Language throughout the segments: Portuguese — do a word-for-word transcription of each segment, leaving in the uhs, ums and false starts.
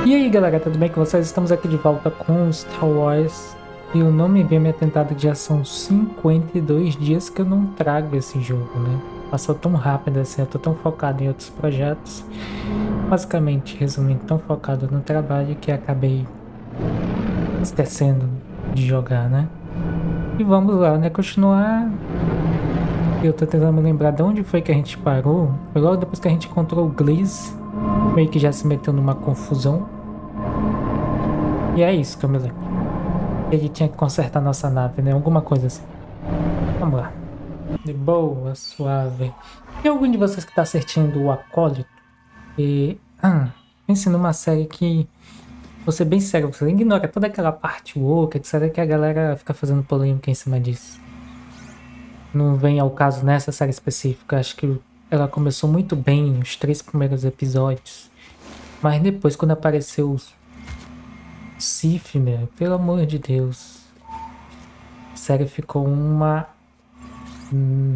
E aí galera, tudo bem com vocês? Estamos aqui de volta com Star Wars e eu não me vi me atentado que já são cinquenta e dois dias que eu não trago esse jogo, né? Passou tão rápido assim, eu tô tão focado em outros projetos. Basicamente, resumindo, tão focado no trabalho que acabei esquecendo de jogar, né? E vamos lá, né? Continuar. Eu tô tentando me lembrar de onde foi que a gente parou. Foi logo depois que a gente encontrou o Gliss. Meio que já se meteu numa confusão. E é isso que eu me lembro. Ele tinha que consertar nossa nave, né? Alguma coisa assim. Vamos lá. De boa, suave. Tem algum de vocês que tá assistindo o Acólito? E... Ah, pense numa série que... Vou ser bem sério, você ignora toda aquela parte woke, etcétera, que a galera fica fazendo polêmica em cima disso. Não vem ao caso nessa série específica. Acho que ela começou muito bem, os três primeiros episódios. Mas depois, quando apareceu o Sif, meu, pelo amor de Deus. A série ficou uma... Hum,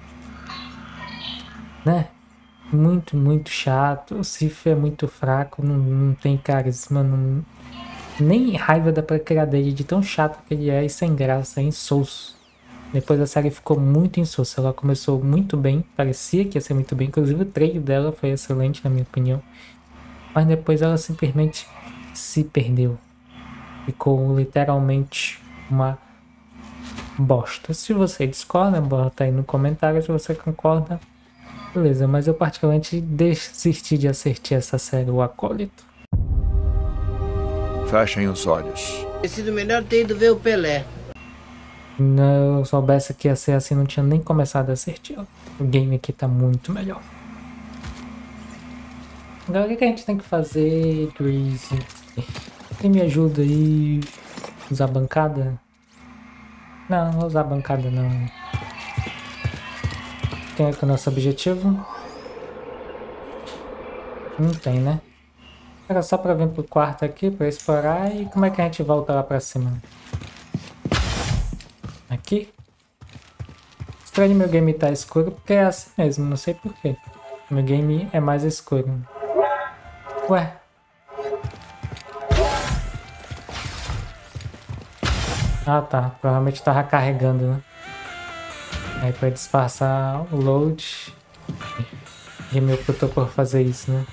né? Muito, muito chato. O Sif é muito fraco, não, não tem carisma, não... Nem raiva dá pra criar dele, de tão chato que ele é e sem graça, é insosso. Depois a série ficou muito insossa, ela começou muito bem, parecia que ia ser muito bem, inclusive o trailer dela foi excelente na minha opinião. Mas depois ela simplesmente se perdeu. Ficou literalmente uma bosta. Se você discorda, bota aí no comentário se você concorda. Beleza, mas eu particularmente desisti de assistir essa série, O Acólito. Fechem os olhos. Teria sido melhor ter ido ver o Pelé. Não, eu soubesse que ia ser assim, não tinha nem começado a assistir. O game aqui tá muito melhor. Agora o que, que a gente tem que fazer, Greasy? Quem me ajuda aí? Usar a bancada? Não, não vou usar a bancada não. Quem é que é o nosso objetivo? Não tem, né? Era só pra vir pro quarto aqui, pra explorar. E como é que a gente volta lá pra cima? Aqui? Estranho, meu game tá escuro porque é assim mesmo, não sei porquê. Meu game é mais escuro. Ué? Ah tá, provavelmente tava carregando, né? Aí pra disfarçar o load, o game optou por fazer isso, né?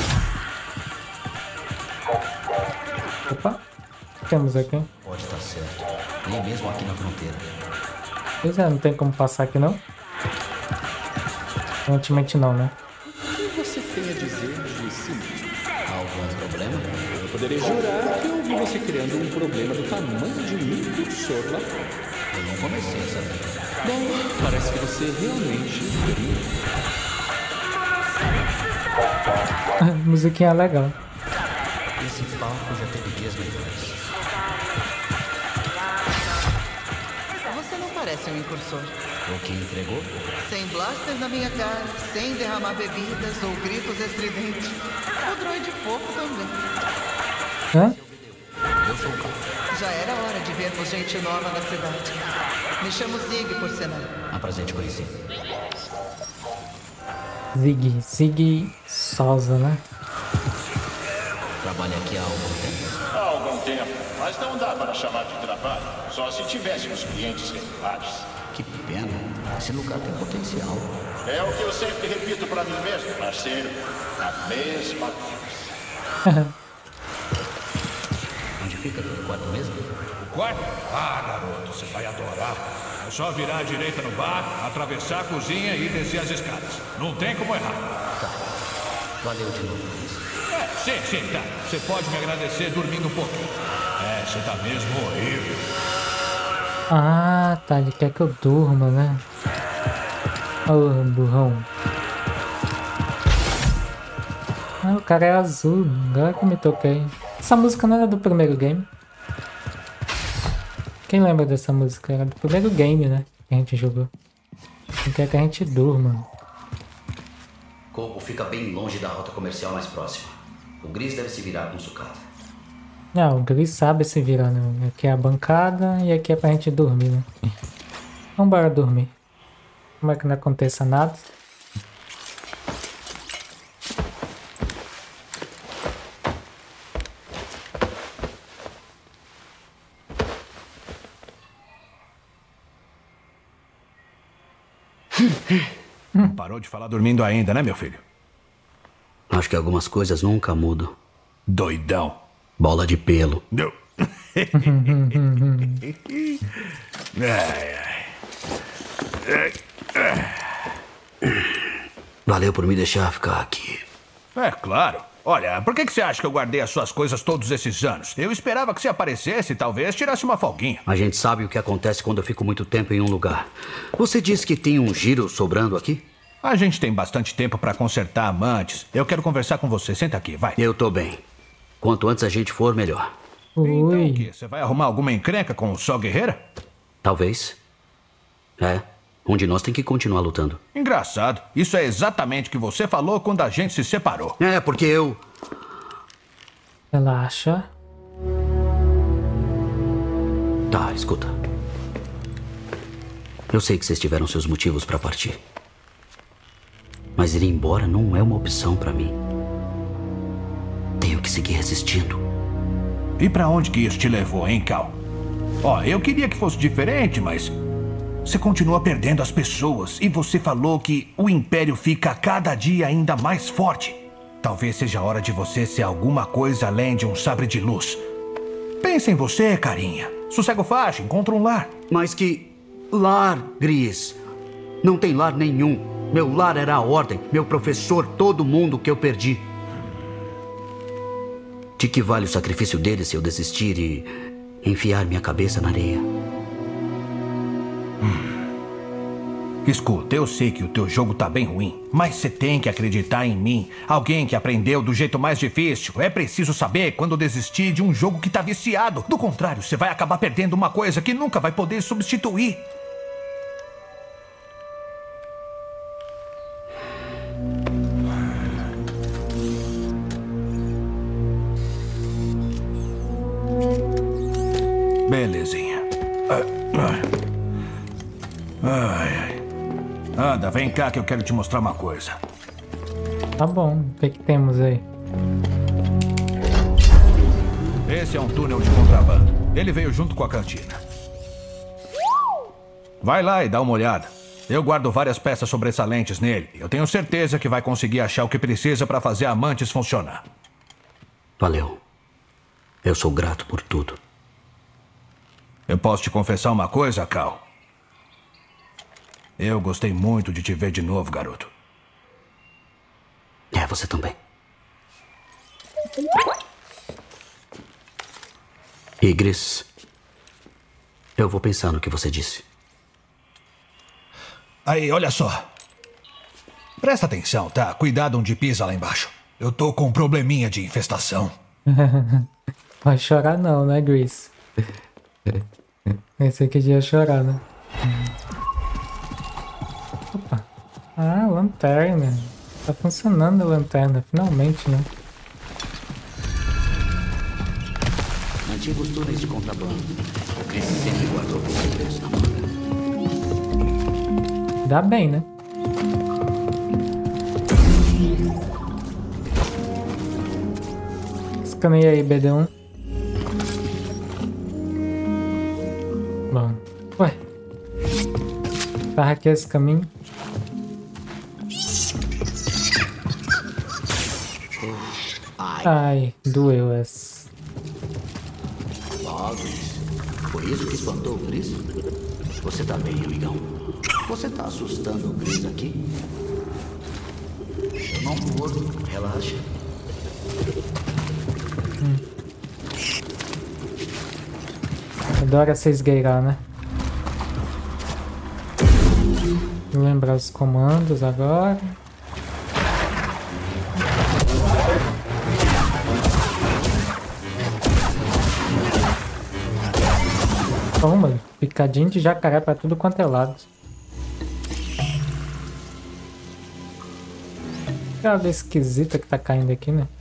Opa, o que temos aqui? Pode estar certo. Nem mesmo aqui na fronteira. Pois é, não tem como passar aqui não? Aparentemente não, né? O que você tem a dizer de si mesmo? Algum problema? Eu poderia jurar que eu vi você criando um problema do tamanho de um impulsor lá fora. Eu não comecei a saber. Bom, parece que você realmente brinca. Musiquinha legal. Esse palco já teve dias melhores. Você não parece um incursor. O que entregou? Sem blaster na minha cara, sem derramar bebidas ou gritos estridentes. O droide fofo também. Hã? Eu sou o carro. Já era hora de vermos gente nova na cidade. Me chamo Zig, por sinal. A prazer te conhecer. Zig, Zig Souza, né? Trabalha aqui há algum tempo? Há algum tempo, mas não dá para chamar de trabalho, só se tivéssemos clientes regulares. Que pena. Esse lugar tem potencial. É o que eu sempre repito para mim mesmo, parceiro. A mesma coisa. Onde fica o quarto mesmo? O quarto? Ah, garoto, você vai adorar. É só virar à direita no bar, atravessar a cozinha e descer as escadas. Não tem como errar. Tá. Valeu de novo, Chris. É, sim, sim, tá. Você pode me agradecer dormindo um pouquinho. É, você tá mesmo horrível. Ah, tá, ele quer que eu durma, né? Ô, burrão. Ah, o cara é azul, agora que eu me toquei. Essa música não era do primeiro game? Quem lembra dessa música? Era do primeiro game, né? Que a gente jogou. Não quer que a gente durma. Corpo fica bem longe da rota comercial mais próxima. O Gris deve se virar com sucata. Não, o Gris sabe se virar, né? Aqui é a bancada e aqui é pra gente dormir, né? Vambora dormir. Como é que não aconteça nada? Não parou de falar dormindo ainda, né, meu filho? Acho que algumas coisas nunca mudam. Doidão. Bola de pelo. Não. ai, ai. Valeu por me deixar ficar aqui. É claro. Olha, por que que você acha que eu guardei as suas coisas todos esses anos? Eu esperava que você aparecesse e talvez tirasse uma folguinha. A gente sabe o que acontece quando eu fico muito tempo em um lugar. Você disse que tem um giro sobrando aqui? A gente tem bastante tempo pra consertar amantes. Eu quero conversar com você. Senta aqui, vai. Eu tô bem. Quanto antes a gente for, melhor. Então o Ui. quê? Você vai arrumar alguma encrenca com o Sol Guerreira? Talvez. É. Um de nós tem que continuar lutando. Engraçado. Isso é exatamente o que você falou quando a gente se separou. É, porque eu... Relaxa. Tá, escuta. Eu sei que vocês tiveram seus motivos pra partir. Mas ir embora não é uma opção pra mim. Tenho que seguir resistindo. E pra onde que isso te levou, hein, Cal? Ó, eu queria que fosse diferente, mas... Você continua perdendo as pessoas e você falou que o Império fica a cada dia ainda mais forte. Talvez seja a hora de você ser alguma coisa além de um sabre de luz. Pensa em você, carinha. Sossego faixa, encontra um lar. Mas que... lar, Gris. Não tem lar nenhum. Meu lar era a Ordem, meu professor, todo mundo que eu perdi. De que vale o sacrifício dele se eu desistir e enfiar minha cabeça na areia? Escuta, eu sei que o teu jogo tá bem ruim, mas você tem que acreditar em mim. Alguém que aprendeu do jeito mais difícil. É preciso saber quando desistir de um jogo que tá viciado. Do contrário, você vai acabar perdendo uma coisa que nunca vai poder substituir. Belezinha. Ai, ai. Anda, vem cá que eu quero te mostrar uma coisa. Tá bom. O que que temos aí? Esse é um túnel de contrabando. Ele veio junto com a cantina. Vai lá e dá uma olhada. Eu guardo várias peças sobressalentes nele. Eu tenho certeza que vai conseguir achar o que precisa para fazer a Mantis funcionar. Valeu. Eu sou grato por tudo. Eu posso te confessar uma coisa, Cal? Eu gostei muito de te ver de novo, garoto. É, você também. Igris, eu vou pensar no que você disse. Aí, olha só. Presta atenção, tá? Cuidado onde pisa lá embaixo. Eu tô com um probleminha de infestação. Vai chorar não, né, Gris? Esse aqui ia chorar, né? Opa. Ah, lanterna. Tá funcionando a lanterna, finalmente, né? Antigos túneis de contrabando. O Chris sempre guardou os segredos na manga. Dá bem, né? Escaneia aí, B D um. Bom. Ué. Tá aqui esse caminho. Ai, doeu essa. Ó, Gris. Foi isso que espantou o Gris? Você tá bem, amigão? Você tá assustando o Gris aqui? Eu não vou. Relaxa. Hum. Adora se esgueirar, né? Vou lembrar os comandos agora. Toma, picadinho de jacaré pra tudo quanto é lado. Que água esquisita que tá caindo aqui, né?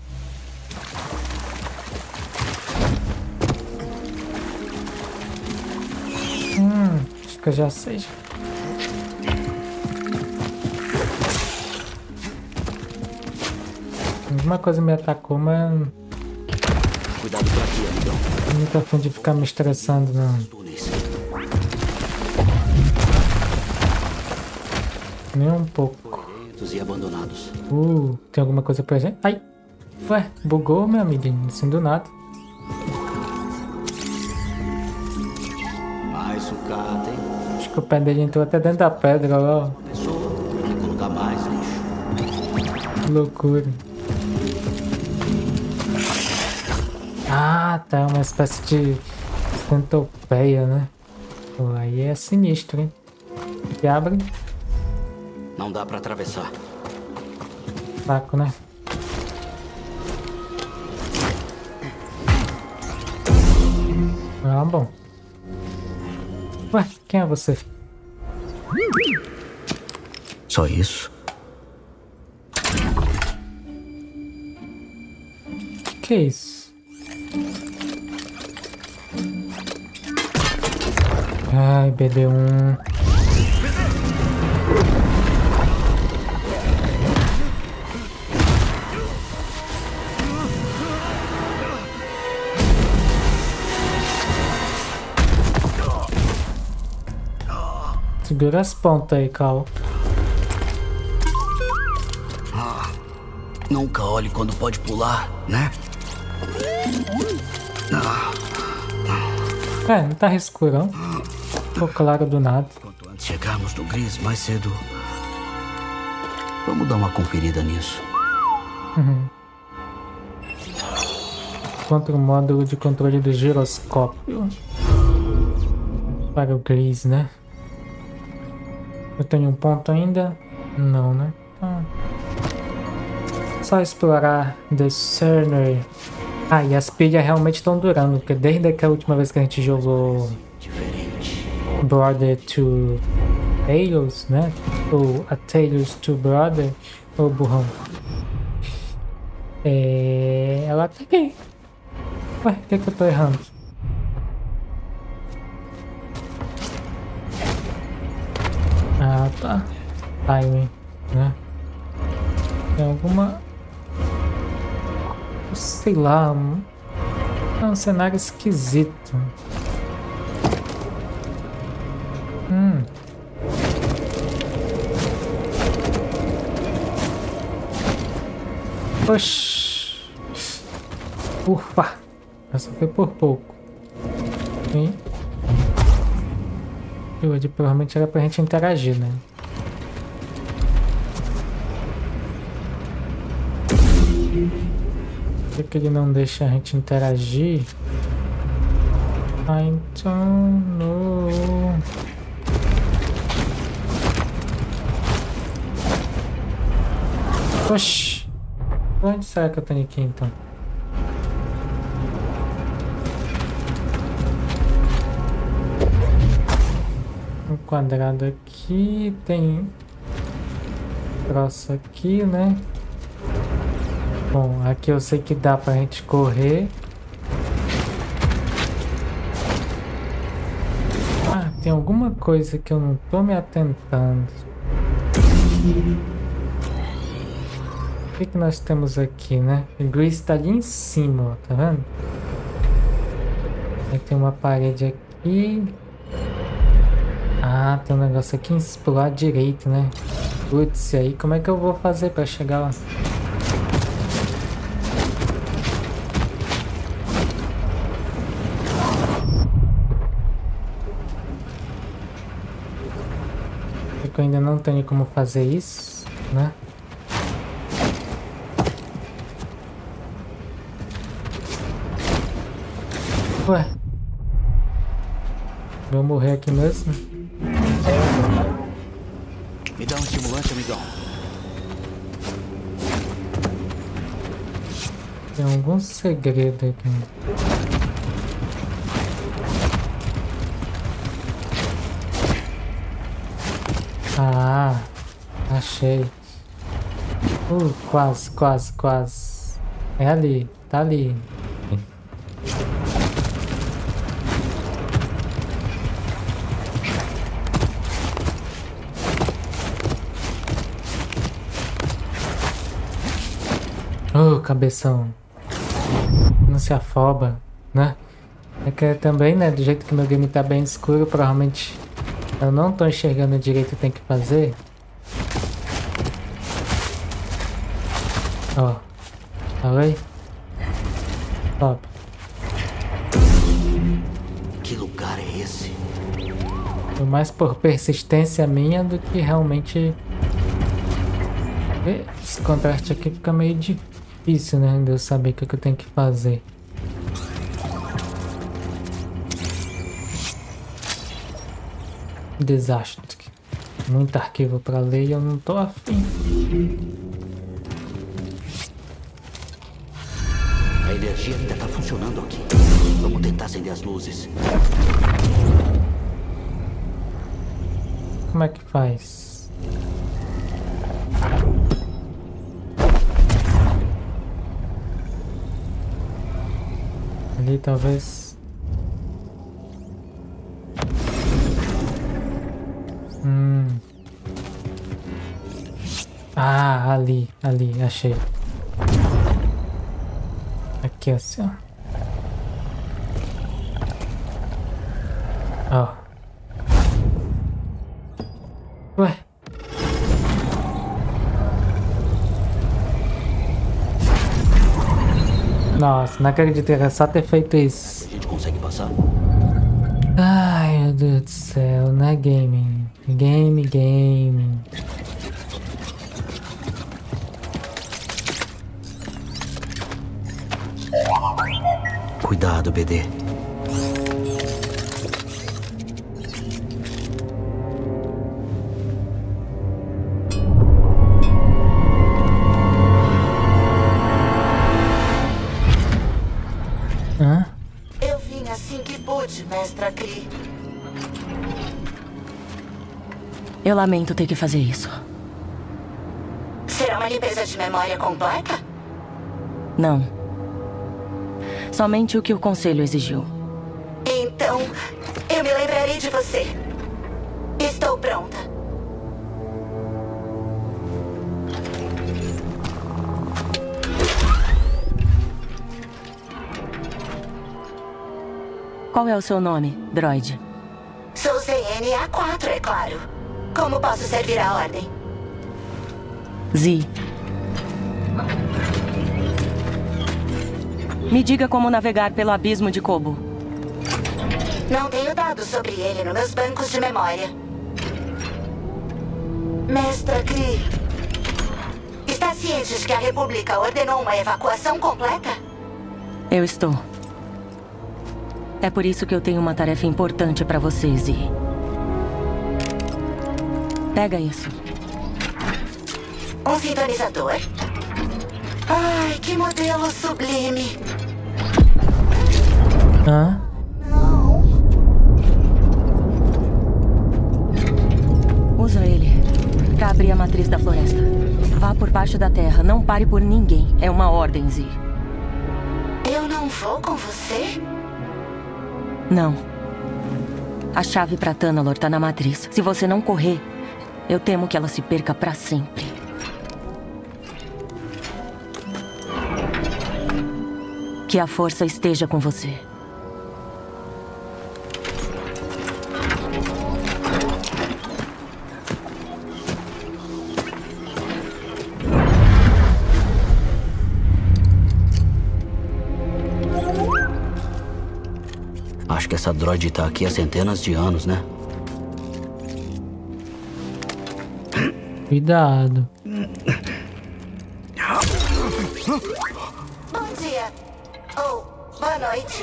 Hum, acho que eu já sei. Alguma coisa me atacou, mas... Cuidado por aqui, amigão. Não tô a fim de ficar me estressando, não. Nem um pouco. E abandonados. Uh, tem alguma coisa pra gente? Ai! Ué, bugou, meu amigo, assim do nada. Mais sucata, hein? Acho que o pé dele entrou até dentro da pedra, ó. Vou colocar mais lixo. Que loucura. Ah, tá, uma espécie de centopeia, né? Pô, aí é sinistro, hein? Se abre. Não dá pra atravessar. Saco, né? Ah, bom. Ué, quem é você? Só isso? Que é isso? Ai, B D um. Segura as pontas aí, Cal. Ah, nunca olhe quando pode pular, né? Ah. É, não tá escurão. Ficou claro do nada. Quanto antes chegarmos no Gris, mais cedo. Vamos dar uma conferida nisso. Uhum. Contra o módulo de controle do giroscópio. Para o Gris, né? Eu tenho um ponto ainda? Não, né? Ah. Só explorar The Cerner. Ah, e as pilhas realmente estão durando, porque desde a última vez que a gente jogou Brother to Tales, né? Ou A Tales to Brother, ou burrão. É... Ela tá aqui. Ué, o que é que eu tô errando? Ah, tá. Timing, né? Tem alguma... Sei lá... Um... É um cenário esquisito. Hum... Oxi... Ufa! Essa foi por pouco. Hein? Eu ali provavelmente era pra gente interagir, né? Por que ele não deixa a gente interagir? I don't know. Oxi! Onde será que eu tenho aqui então? Um quadrado aqui, tem troço aqui, né? Bom, aqui eu sei que dá pra gente correr. Ah, tem alguma coisa que eu não tô me atentando. O que que nós temos aqui, né? O Gris tá ali em cima, ó, tá vendo? Aí tem uma parede aqui. Ah, tem um negócio aqui pro lado direito, né? Putz, e aí como é que eu vou fazer pra chegar lá? Eu ainda não tenho como fazer isso, né? Ué? Vou morrer aqui mesmo? Me dá um estimulante, amigão. Tem algum segredo aqui. Ah, achei. Uh, quase, quase, quase. É ali, tá ali. Oh, cabeção. Não se afoba, né? É que também, né, do jeito que meu game tá bem escuro, provavelmente eu não tô enxergando direito o que tem que fazer. Ó. Olha aí. Top. Que lugar é esse? Foi mais por persistência minha do que realmente... Esse contraste aqui fica meio difícil, né? De eu saber o que, que eu tenho que fazer. Desastre. Muito arquivo pra ler e eu não tô afim. A energia ainda tá funcionando aqui. Vamos tentar acender as luzes. Como é que faz? Ali talvez... Hum. Ah, ali, ali, achei. Aqui assim, ó. Ó. Ué. Nossa, não acredito que era só ter feito isso. A gente consegue passar? Ai, meu Deus do céu, não é game. Game, game. Cuidado, B D. Hã? Eu vim assim que pude, mestra Kree. Eu lamento ter que fazer isso. Será uma limpeza de memória completa? Não. Somente o que o conselho exigiu. Então, eu me lembrarei de você. Estou pronta. Qual é o seu nome, droide? Sou C N A quatro, é claro. Como posso servir a ordem? Z. Me diga como navegar pelo abismo de Kobo. Não tenho dados sobre ele nos meus bancos de memória. Mestra Kree, está ciente de que a República ordenou uma evacuação completa? Eu estou. É por isso que eu tenho uma tarefa importante para você, Z. Pega isso. Um sintonizador? Ai, que modelo sublime. Hã? Não. Usa ele para abrir a matriz da floresta. Vá por baixo da terra, não pare por ninguém. É uma ordem, Z. Eu não vou com você? Não. A chave para Tanalor tá na matriz. Se você não correr, eu temo que ela se perca para sempre. Que a força esteja com você. Acho que essa droide tá aqui há centenas de anos, né? Cuidado. Bom dia. Ou, boa noite.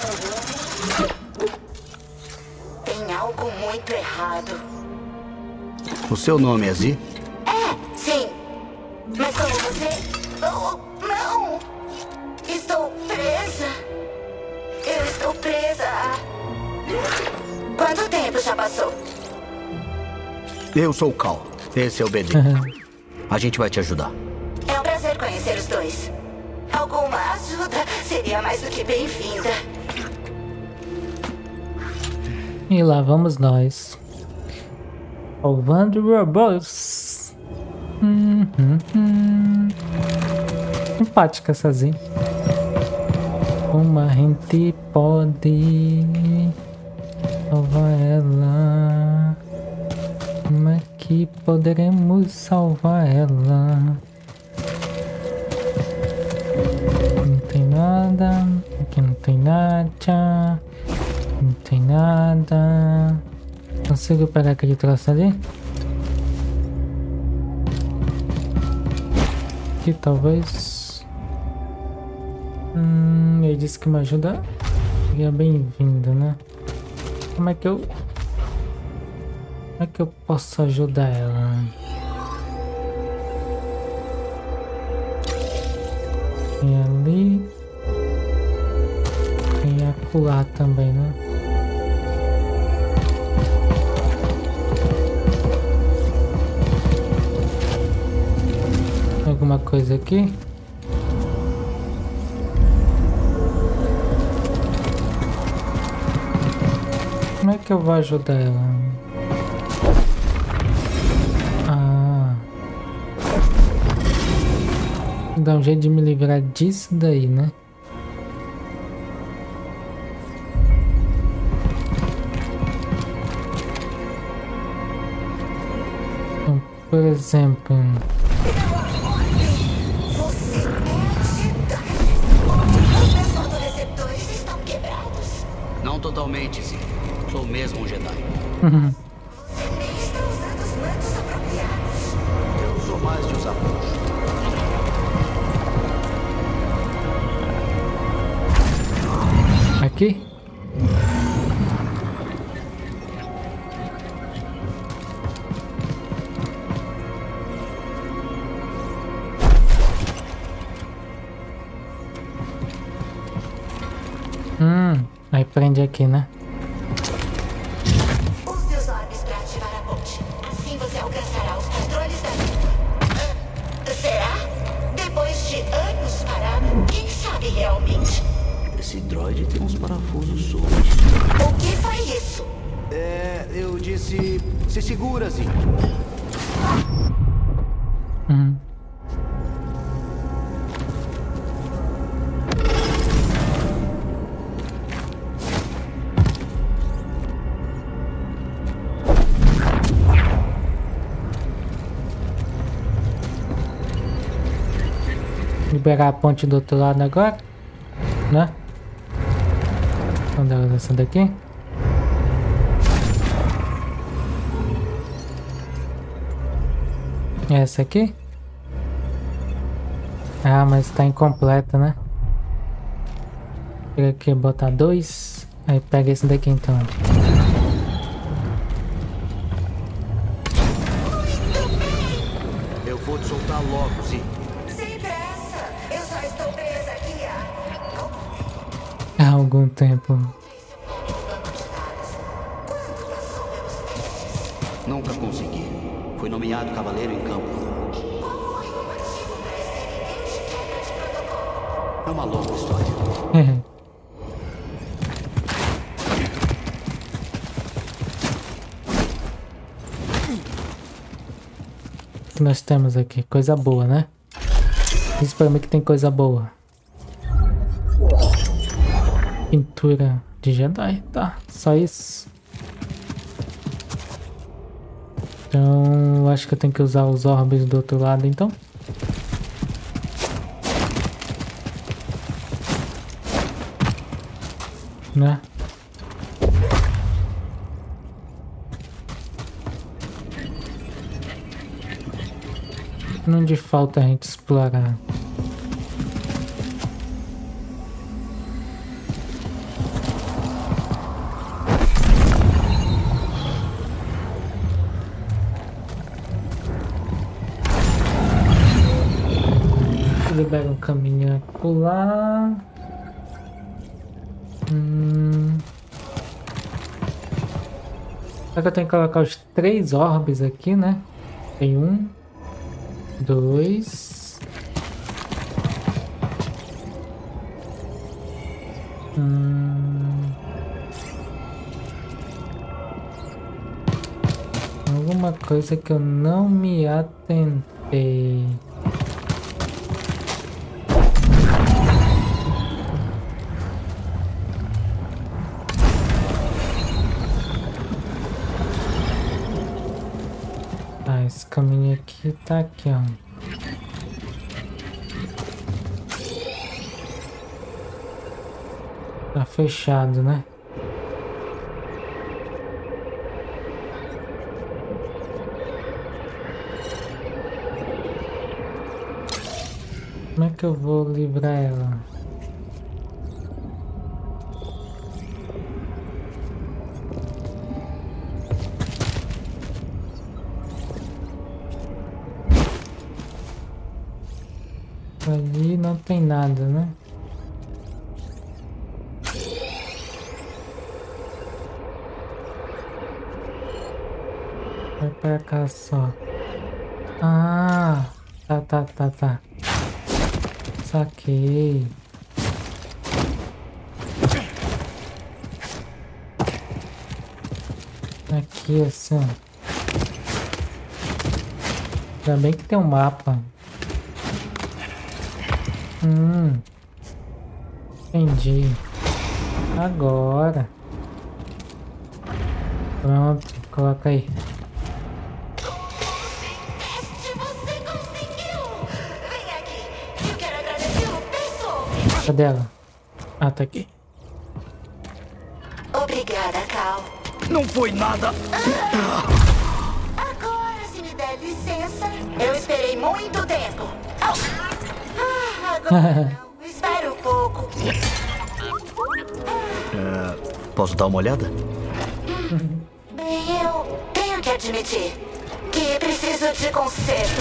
Tem algo muito errado. O seu nome é Z? É, sim. Mas como você... Oh, não! Estou presa. Eu estou presa. Quanto tempo já passou? Eu sou o Cal. Esse é o B D. A gente vai te ajudar. É um prazer conhecer os dois. Alguma ajuda seria mais do que bem-vinda. E lá vamos nós. Salvando robôs. Hum, hum, hum. Simpática essa Zinha. Como a gente pode salvar ela? Como é que poderemos salvar ela? Aqui não tem nada. Não tem nada. Consigo pegar aquele troço ali? Aqui talvez. Hum, ele disse que me ajuda. Seria bem-vindo, né? Como é que eu... Como é que eu posso ajudar ela? Tem ali. Tem acolá também, né? Alguma coisa aqui? Como é que eu vou ajudar ela? Ah. Dá um jeito de me livrar disso daí, né? Então, por exemplo... Não totalmente, sim. Sou mesmo um Jedi. Uhum. Você nem está usando os mantos apropriados. Eu sou mais de usar bucho. Aqui? Hum, aí prende aqui, né? Use os orbes para ativar a ponte. Assim você alcançará os controles da... Ah, será? Depois de anos parado, quem sabe realmente? Esse droide tem uns parafusos soltos. O que foi isso? É, eu disse... Se segura, Zi. Uhum. Liberar a ponte do outro lado agora, né? Onde ela essa daqui? Essa aqui? Ah, mas tá incompleta, né? Pega aqui, botar dois. Aí pega esse daqui então. Eu vou te soltar logo, Zi. Sem pressa. Eu só estou presa aqui há... Há algum tempo. Nunca consegui. Fui nomeado cavaleiro em campo. É uma longa história. O que nós temos aqui? Coisa boa, né? Diz pra mim que tem coisa boa. Pintura de Jedi, tá? Só isso. Então, eu acho que eu tenho que usar os orbes do outro lado, então. Né? Onde falta a gente explorar? Libera um caminho por lá. Hum. Será que eu tenho que colocar os três orbes aqui, né? Tem um, dois. Hum. Alguma coisa que eu não me atentei. Ah, esse caminho aqui tá aqui, ó. Tá fechado, né? Como é que eu vou livrar ela? Ali não tem nada, né? Vai pra cá só. Ah, tá, tá, tá, tá. Saquei. Aqui assim. Ainda bem que tem um mapa. Hum. Entendi. Agora. Pronto, coloca aí. Cadê ela? Ah, tá aqui. Obrigada, Cal. Não foi nada. Agora, se me der licença, eu esperei muito tempo. Ah, agora não. Espera um pouco. É, posso dar uma olhada? Bem, eu tenho que admitir que preciso de conserto.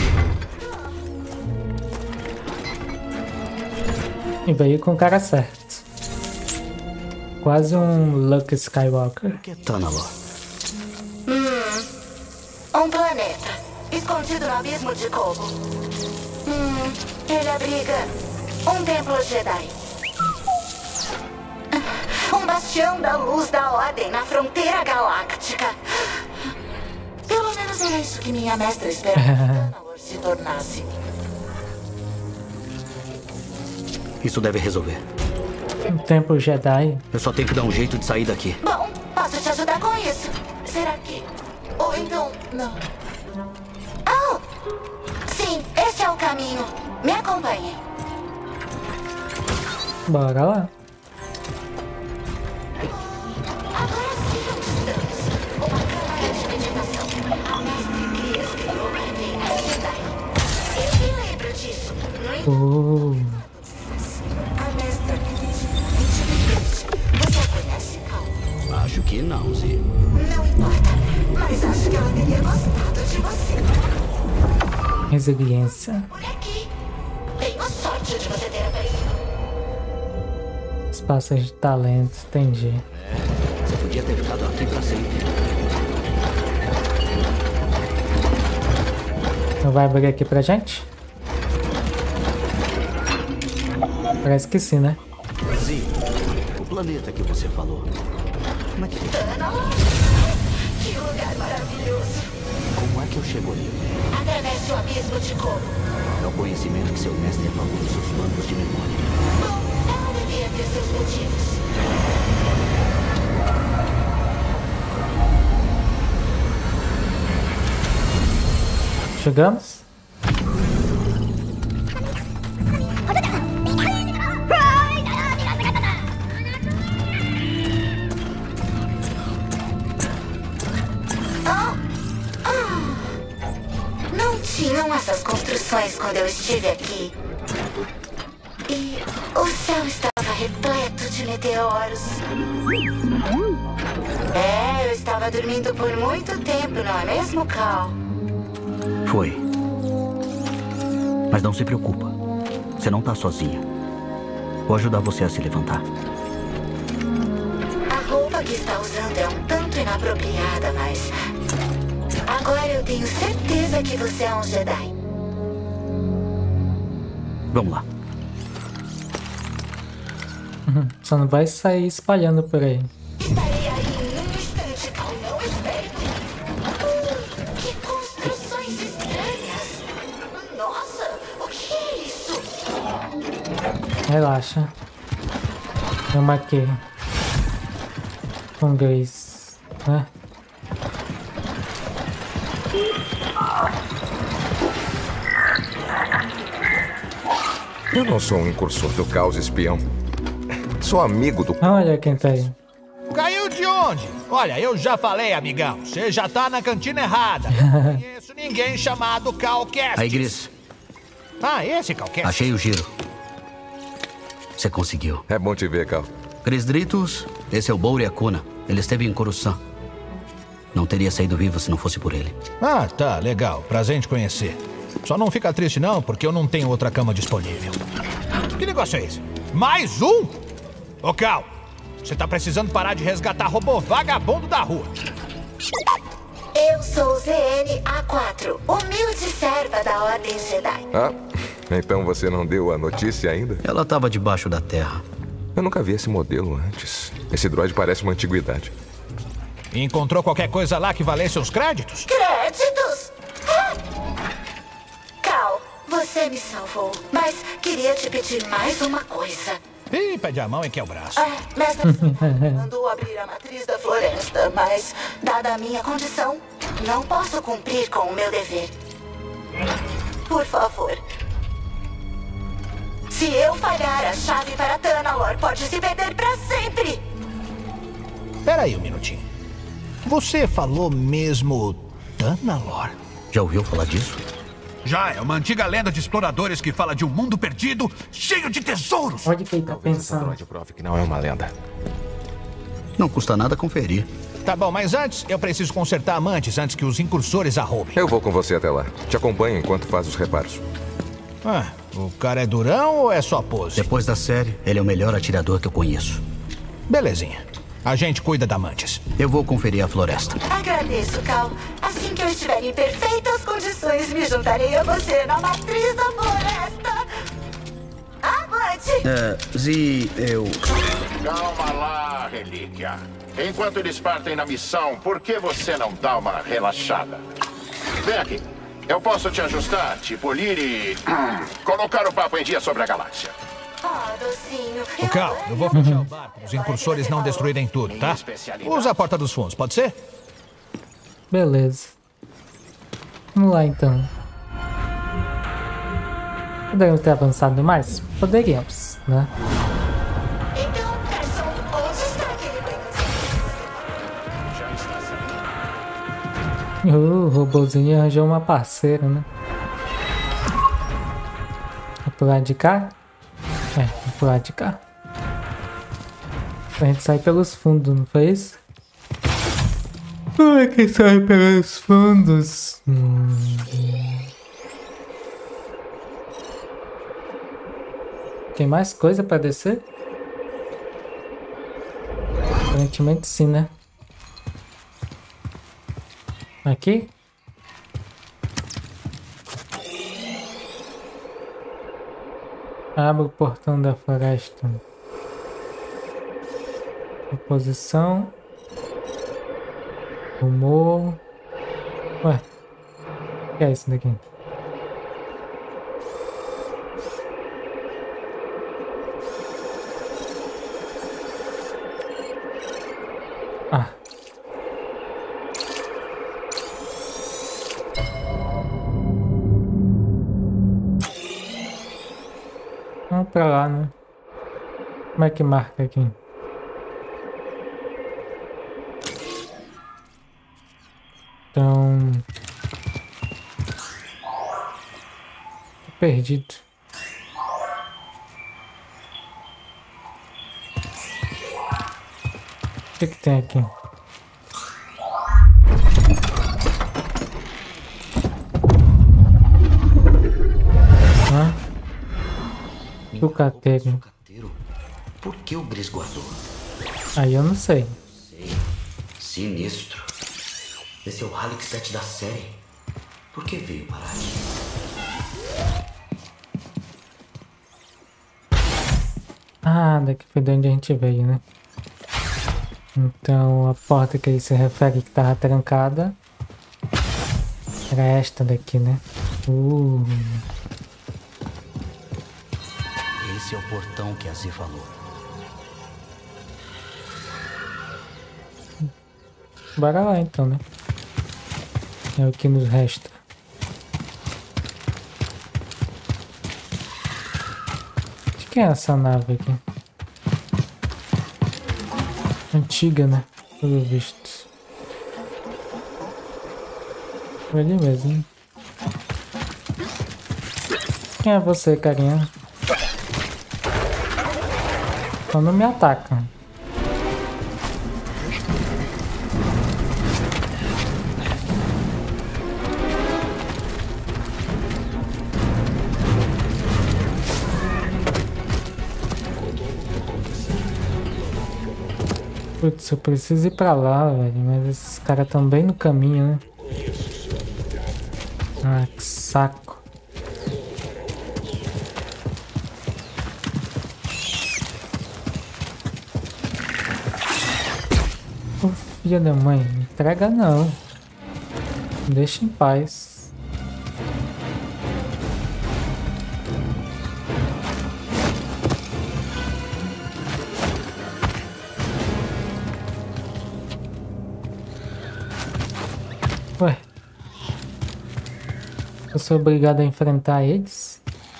E veio com o cara certo. Quase um Luke Skywalker. O que tá na lua? Hum, um planeta escondido no abismo de Kobo. Hum, ele abriga um templo Jedi. Um bastião da luz da ordem na fronteira galáctica. Pelo menos era isso que minha mestra esperava que Tanalorr se tornasse. Isso deve resolver. Um templo Jedi. Eu só tenho que dar um jeito de sair daqui. Bom, posso te ajudar com isso. Será que... Ou então, não. Oh! Sim, esse é o caminho. Me acompanhe. Bora lá. Agora sim estamos. Uma câmara de meditação. A mestre Grias criou pra mim a Jedi. Eu me lembro disso. Uh. A mestra Grias. Você conhece, Cal? Acho que não, Zi. Não importa, mas acho que ela teria gostado de você. Resiliência. Por aqui. Tenho sorte de você ter aparecido. Espaços de talento, entendi. É, você podia ter ficado aqui pra sempre. Não vai abrir aqui pra gente? Parece que sim, né? Zi, o planeta que você falou. Como é que fica? Que lugar maravilhoso. Como é que eu chego ali? Através do abismo de Kobo. É o conhecimento que seu mestre apagou dos seus bancos de memória. Bom, ela devia ter seus motivos. Chegamos? Não tinham essas construções quando eu estive aqui. E o céu estava repleto de meteoros. É, eu estava dormindo por muito tempo, não é mesmo, Cal? Foi. Mas não se preocupa. Você não tá sozinha. Vou ajudar você a se levantar. A roupa que está usando é um tanto inapropriada, mas... Agora eu tenho certeza que você é um Jedi. Vamos lá. Só não vai sair espalhando por aí. Estarei aí em um instante, Cal. Não espere. Que construções estranhas. Nossa, o que é isso? Relaxa. Vamos aqui. Com Grace, né? Eu não sou um incursor do caos espião. Sou amigo do... Olha quem tá aí. Caiu de onde? Olha, eu já falei, amigão. Você já tá na cantina errada. Não conheço ninguém chamado Cal Kestis. Aí, Gris. Ah, esse Cal Kestis. Achei o giro. Você conseguiu. É bom te ver, Cal. Gris Dritus, esse é o Bouri Akuna. Ele esteve em Coruscant. Não teria saído vivo se não fosse por ele. Ah, tá, legal. Prazer em te conhecer. Só não fica triste não, porque eu não tenho outra cama disponível. Que negócio é esse? Mais um? Ô, Cal, você tá precisando parar de resgatar robô vagabundo da rua. Eu sou Z N A quatro, humilde serva da Ordem Jedi. Ah, então você não deu a notícia ainda? Ela estava debaixo da terra. Eu nunca vi esse modelo antes. Esse droide parece uma antiguidade. E encontrou qualquer coisa lá que valesse os créditos? Créditos? Ah! Cal, você me salvou, mas queria te pedir mais uma coisa. Ih, pede a mão e quer o braço. Ah, mestre mandou abrir a matriz da floresta, mas, dada a minha condição, não posso cumprir com o meu dever. Por favor. Se eu falhar, a chave para Tanalor pode se perder para sempre. Pera aí um minutinho. Você falou mesmo Tanalor? Já ouviu falar disso? Já, é uma antiga lenda de exploradores que fala de um mundo perdido cheio de tesouros. Onde que ele tá pensando? Droide prove que não é uma lenda. Não custa nada conferir. Tá bom, mas antes eu preciso consertar amantes antes que os incursores a roubem. Eu vou com você até lá. Te acompanho enquanto faz os reparos. Ah, o cara é durão ou é só pose? Depois da série, ele é o melhor atirador que eu conheço. Belezinha. A gente cuida da Mantis. Eu vou conferir a floresta. Agradeço, Cal. Assim que eu estiver em perfeitas condições, me juntarei a você na matriz da floresta. Avante! É, Zi, eu... Calma lá, Relíquia. Enquanto eles partem na missão, por que você não dá uma relaxada? Vem aqui. Eu posso te ajustar, te polir e... colocar o papo em dia sobre a galáxia. Oh, docinho. Ô, Cal, eu vou fechar o barco para os incursores não destruírem tudo, tá? Usa a porta dos fundos, pode ser? Beleza. Vamos lá, então. Poderíamos ter avançado mais? Poderíamos, né? Então, garçom, onde está aquele banho? Uh, o robozinho arranjou uma parceira, né? Vou pro lado de cá? É, vou pro lado de cá. A gente sai pelos fundos, não foi isso? Como é que sai pelos fundos? Hum. Tem mais coisa pra descer? Aparentemente sim, né? Aqui? Abre o portão da floresta. Posição. Rumor. Ué. O que é isso daqui? Ah. Vamos pra lá, né? Como é que marca aqui? Então... Tô perdido. O que que tem aqui? Hã? Sucateiro. Por que o Gris guardou? Aí eu não sei. Sei. Sinistro. Esse é o Halleck sete da série. Por que veio parar aqui? Ah, daqui foi de onde a gente veio, né? Então a porta que ele se refere que tava trancada era esta daqui, né? Uh. Esse é o portão que a Z falou. Bora lá então, né? É o que nos resta. De quem é essa nave aqui? Antiga, né? Pelo visto. Foi ali mesmo, hein? Quem é você, carinha? Então não me ataca. Putz, eu preciso ir pra lá, velho. Mas esses caras estão bem no caminho, né? Ah, que saco. Ô, filha da mãe, não entrega não. Me deixa em paz. Ué, eu sou obrigado a enfrentar eles?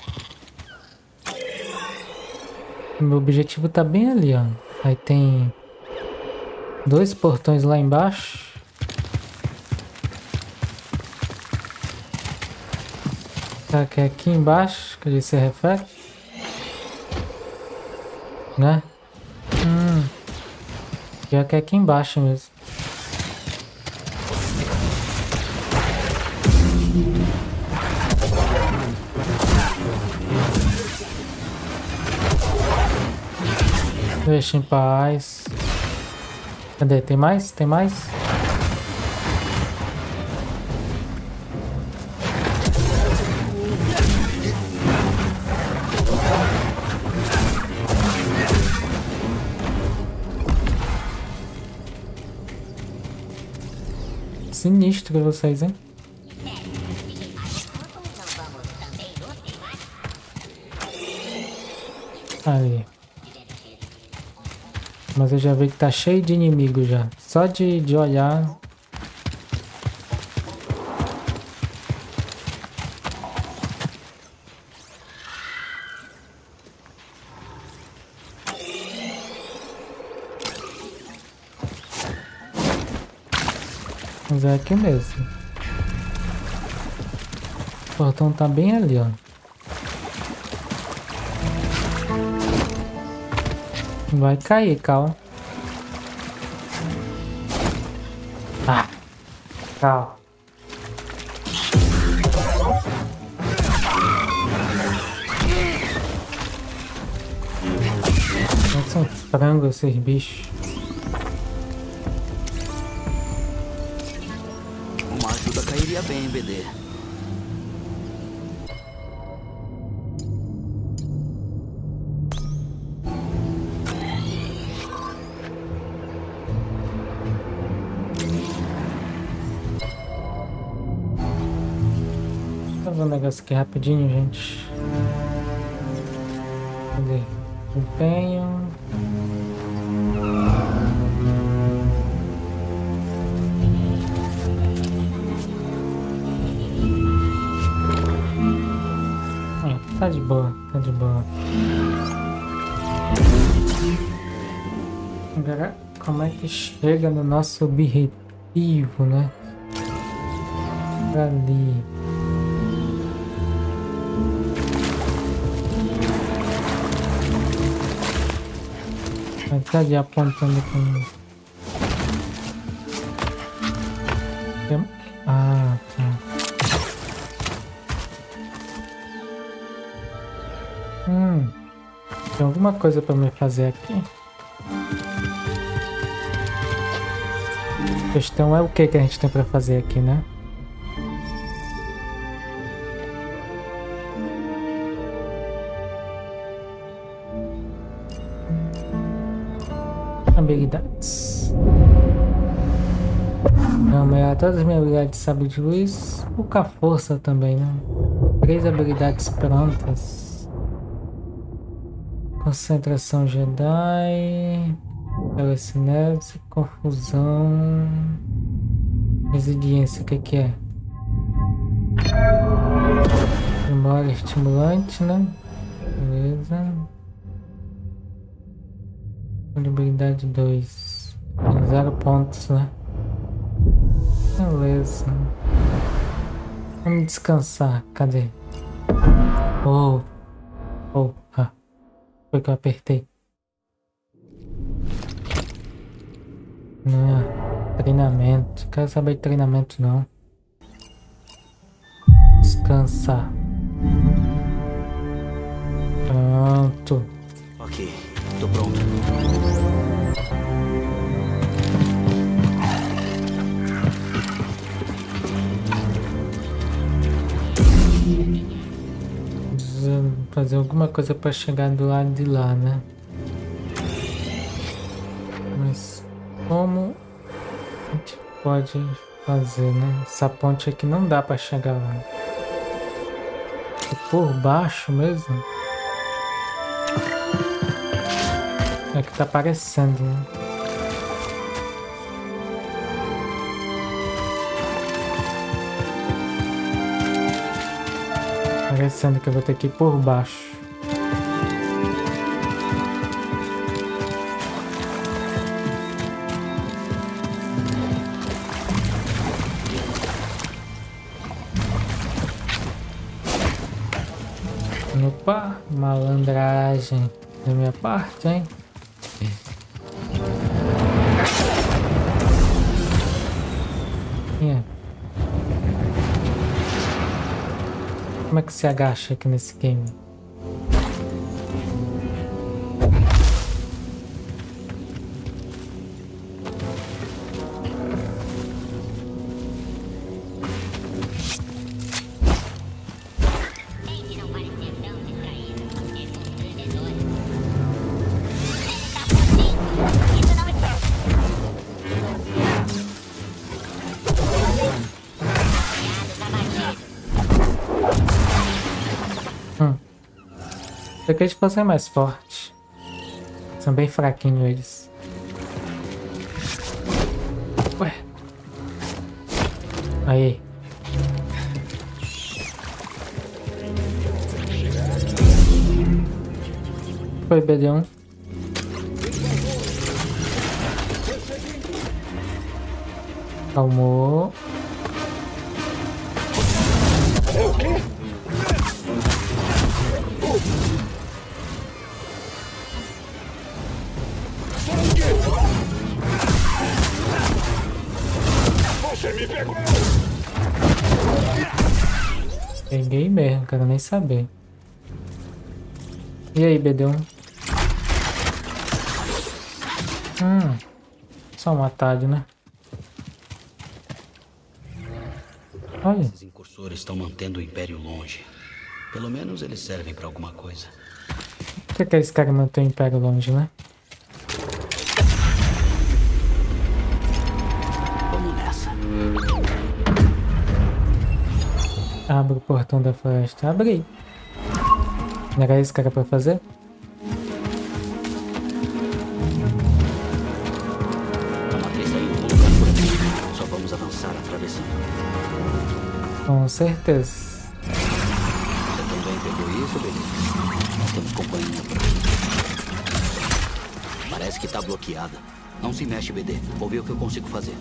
Meu objetivo tá bem ali, ó. Aí tem dois portões lá embaixo. Tá, que é aqui embaixo que ele se refere, né? Hum, pior que é aqui embaixo mesmo. Deixa em paz. Cadê? Tem mais? Tem mais? Sinistro vocês, hein? Ali. Mas eu já vi que tá cheio de inimigos já. Só de, de olhar. Mas é aqui mesmo. O portão tá bem ali, ó. Vai cair, calma. Ah, calma. São frangos esses bichos. Uma ajuda cairia bem, B D. Vou fazer um negócio aqui rapidinho, gente. Cadê? Empenho. É, tá de boa, tá de boa. Agora, como é que chega no nosso objetivo, né? Ali. Vai estar ali apontando com... Ah, tá. Hum. Tem alguma coisa para me fazer aqui? A questão é o que que a gente tem para fazer aqui, né? Habilidades. Nomear todas as minhas habilidades de sabre de luz. Pouca força também, né? Três habilidades prontas. Concentração Jedi. Telecinese. Confusão. Resiliência, o que que é? Memória estimulante, né? Beleza. Habilidade dois. Zero pontos, né? Beleza. Vamos descansar. Cadê? Oh. Oh. Ah. Foi que eu apertei. Não. Treinamento. Não quero saber de treinamento, não. Descansar. Pronto. Ok. Tô pronto. Fazer alguma coisa para chegar do lado de lá, né? Mas como a gente pode fazer, né? Essa ponte aqui não dá para chegar lá. E por baixo mesmo. É que tá aparecendo, né? Parecendo que eu vou ter que ir por baixo. Opa, malandragem da minha parte, hein? Yeah. Como é que se agacha aqui nesse game? Eu queria que fossem mais fortes. São bem fraquinhos eles. Ué. Aí. Foi, B D um. Calmou. Peguei mesmo, quero nem saber. E aí, B D um? Hum, só um atalho, né? Olha. Esses incursores estão mantendo o Império longe. Pelo menos eles servem pra alguma coisa. Por que aqueles caras mantêm o Império longe, né? Vamos nessa. Abre o portão da floresta. Abri. Não era isso que era pra fazer? A matriz tá indo pro lugar por aqui. Só vamos avançar atravessando. Com certeza. Você também pegou isso, beleza? Nós temos companhia por aqui. Parece que tá bloqueada. Não se mexe, B D. Vou ver o que eu consigo fazer.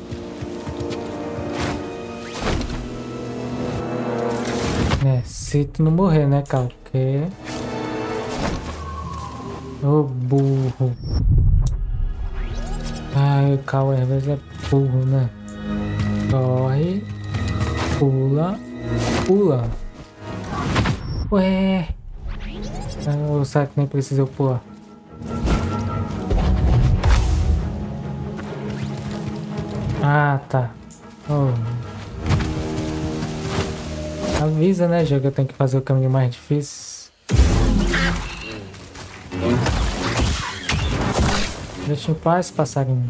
É, se tu não morrer, né, Cal? Porque... Ô, burro. Ai, o Cal às vezes é burro, né? Corre. Pula. Pula. Ué. Ou será que nem precisa eu pular? Ah, tá. Oh. Avisa, né, jogo? Eu tenho que fazer o caminho mais difícil. Deixa em paz, passarinho.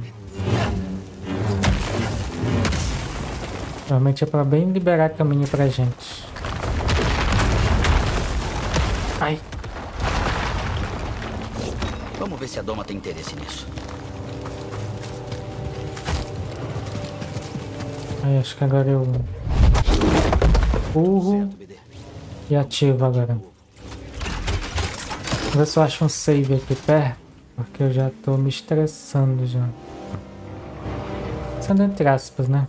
Realmente é pra bem liberar caminho pra gente. Ai. Vamos ver se a Doma tem interesse nisso. Ai, acho que agora eu... Burro. E ativo agora. Vou ver se eu acho um save aqui perto. Porque eu já tô me estressando já. Sendo entre aspas, né?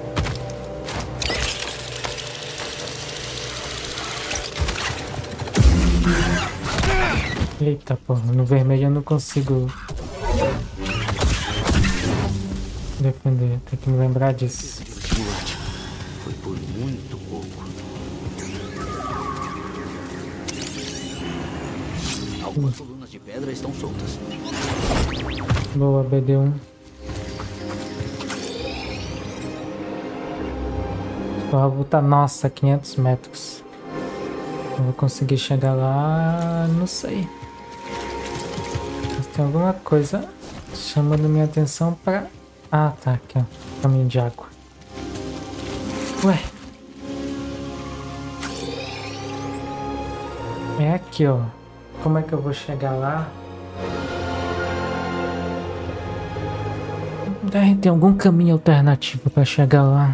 Eita, porra, no vermelho eu não consigo defender, tem que me lembrar disso. Foi por muito pouco. Algumas colunas de pedra estão soltas. Boa, B D um. O alvo tá, nossa, quinhentos metros. Eu vou conseguir chegar lá, não sei. Mas tem alguma coisa chamando minha atenção pra... Ah, tá, aqui, ó. Caminho de água. Ué. É aqui, ó. Como é que eu vou chegar lá? Deve ter algum caminho alternativo pra chegar lá.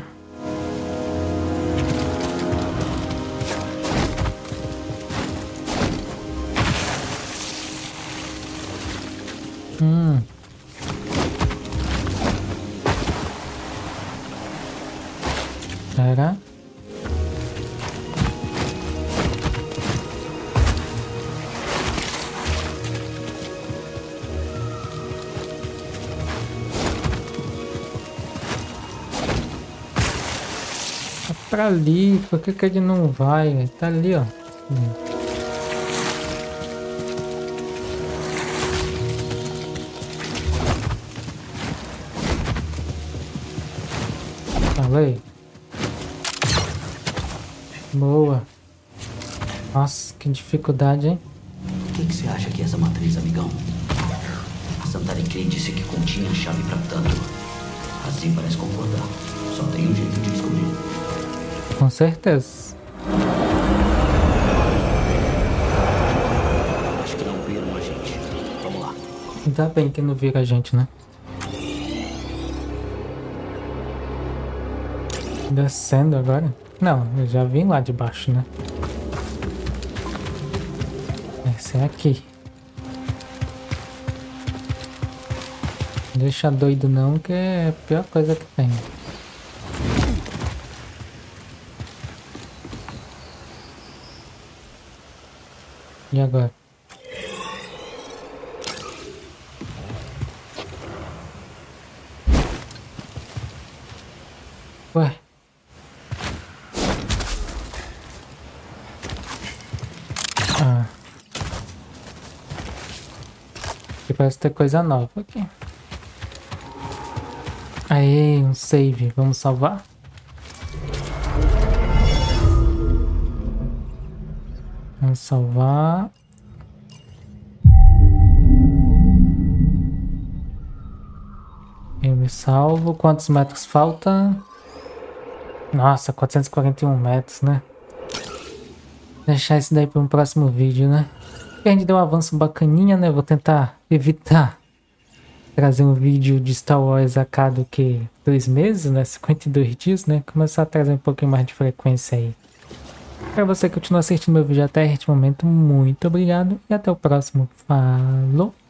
Hum. Será? Tá pra ali, por que que ele não vai? Tá ali, ó. Hum. Falei. Boa. Nossa, que dificuldade, hein? O que, que você acha que é essa matriz, amigão? A Santarin Kay disse que continha a chave pra tanto. Assim parece concordar. Só tem um jeito de descobrir. Com certeza. Acho que não viram a gente. Vamos lá. Ainda bem que não vira a gente, né? Descendo agora? Não, eu já vim lá de baixo, né? Esse é aqui. Não deixa doido não, que é a pior coisa que tem. E agora? Ué? Ah. Aqui parece ter coisa nova aqui. Aê, um save. Vamos salvar? Vamos salvar. Eu me salvo. Quantos metros falta? Nossa, quatrocentos e quarenta e um metros, né? Deixar isso daí para um próximo vídeo, né? A gente deu um avanço bacaninha, né? Vou tentar evitar trazer um vídeo de Star Wars a cada que dois meses, né? cinquenta e dois dias, né? Começar a trazer um pouquinho mais de frequência aí. Para você que continua assistindo meu vídeo até este momento, muito obrigado e até o próximo. Falou!